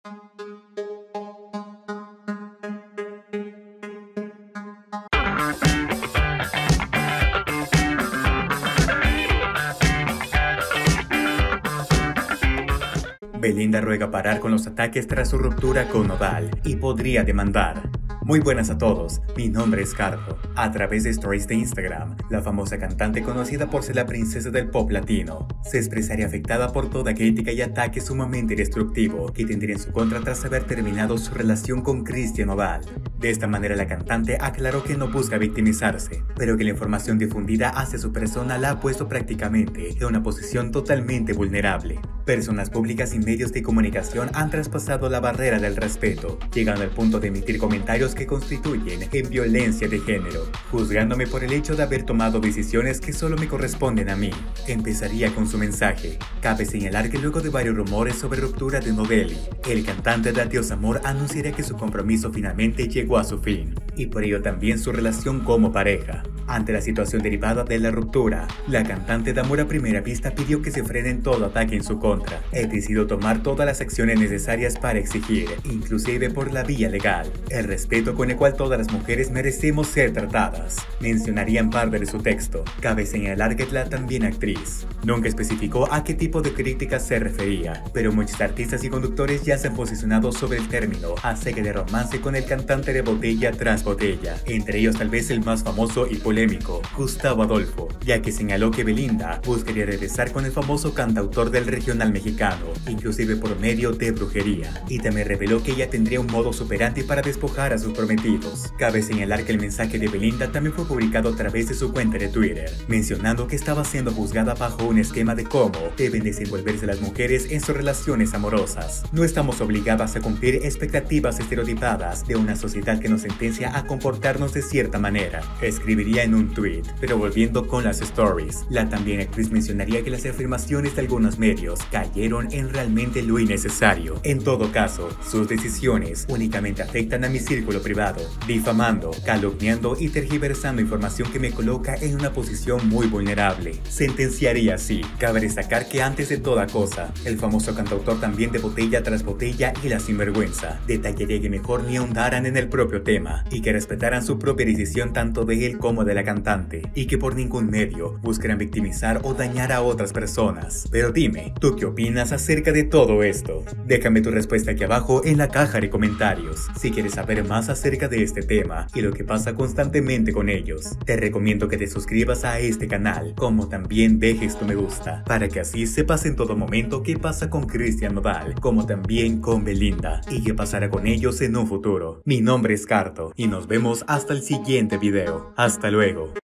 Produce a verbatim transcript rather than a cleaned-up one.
Belinda ruega parar con los ataques tras su ruptura con Nodal y podría demandar. Muy buenas a todos, mi nombre es Cardo. A través de stories de Instagram, la famosa cantante conocida por ser la princesa del pop latino, se expresaría afectada por toda crítica y ataque sumamente destructivo que tendría en su contra tras haber terminado su relación con Cristian Nodal. De esta manera la cantante aclaró que no busca victimizarse, pero que la información difundida hacia su persona la ha puesto prácticamente en una posición totalmente vulnerable. Personas públicas y medios de comunicación han traspasado la barrera del respeto, llegando al punto de emitir comentarios que constituyen en violencia de género, juzgándome por el hecho de haber tomado decisiones que solo me corresponden a mí. Empezaría con su mensaje. Cabe señalar que luego de varios rumores sobre ruptura de Novelli, el cantante de Adiós Amor anunciaría que su compromiso finalmente llegó a su fin, y por ello también su relación como pareja. Ante la situación derivada de la ruptura, la cantante de Amor a Primera Vista pidió que se frenen todo ataque en su contra. He decidido tomar todas las acciones necesarias para exigir, inclusive por la vía legal, el respeto con el cual todas las mujeres merecemos ser tratadas. Mencionaría en parte de su texto. Cabe señalar que es la también actriz. Nunca especificó a qué tipo de críticas se refería, pero muchos artistas y conductores ya se han posicionado sobre el término acerca de romance con el cantante de Botella tras Botella, entre ellos tal vez el más famoso y polémico, Gustavo Adolfo, ya que señaló que Belinda buscaría regresar con el famoso cantautor del regional mexicano, inclusive por medio de brujería, y también reveló que ella tendría un modo operandi para despojar a sus prometidos. Cabe señalar que el mensaje de Belinda también fue publicado a través de su cuenta de Twitter, mencionando que estaba siendo juzgada bajo un esquema de cómo deben desenvolverse las mujeres en sus relaciones amorosas. No estamos obligadas a cumplir expectativas estereotipadas de una sociedad que nos sentencia a comportarnos de cierta manera, escribiría en un tweet. Pero volviendo con las stories, la también actriz mencionaría que las afirmaciones de algunos medios cayeron en realmente lo innecesario. En todo caso, sus decisiones únicamente afectan a mi círculo privado, difamando, calumniando y tergiversando información que me coloca en una posición muy vulnerable. Sentenciaría así. Cabe destacar que antes de toda cosa, el famoso cantautor también de Botella tras Botella y La Sinvergüenza detallaría que mejor ni ahondaran en el propio tema y que respetaran su propia decisión tanto de él como de la cantante, y que por ningún medio buscaran victimizar o dañar a otras personas. Pero dime, ¿tú qué opinas acerca de todo esto? Déjame tu respuesta aquí abajo en la caja de comentarios. Si quieres saber más acerca de este tema y lo que pasa constantemente con ellos, te recomiendo que te suscribas a este canal, como también dejes tu me gusta, para que así sepas en todo momento qué pasa con Cristian Nodal, como también con Belinda, y qué pasará con ellos en un futuro. Mi nombre es Cardo, y nos vemos hasta el siguiente video. Hasta luego.